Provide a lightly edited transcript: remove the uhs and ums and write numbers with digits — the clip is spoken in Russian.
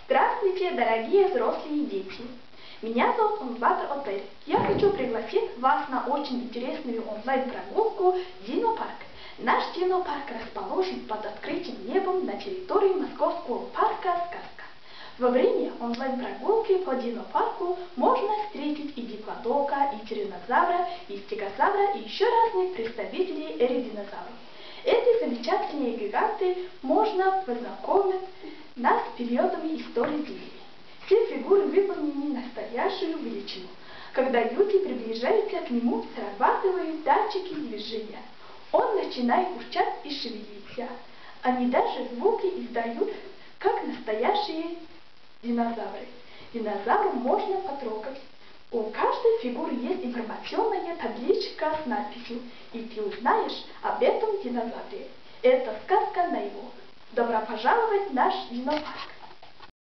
Здравствуйте, дорогие взрослые дети! Меня зовут Онлата Отель. Я хочу пригласить вас на очень интересную онлайн-прогулку Динопарк. Наш Динопарк расположен под открытым небом на территории Московского парка «Сказка». Во время онлайн-прогулки по Динопарку можно встретить и диплодока, и тираннозавра, и стегозавра, и еще разных представителей эридинозавров. Эти замечательные гиганты можно познакомить нас с периодами истории Земли. Все фигуры выполнены настоящую величину. Когда люди приближаются к нему, срабатывают датчики движения. Он начинает урчать и шевелиться. Они даже звуки издают, как настоящие динозавры. Динозавру можно потрогать. У каждой фигуры есть информационная табличка с надписью, и ты узнаешь об этом динозавре. Это сказка на его. Добро пожаловать в наш динопарк.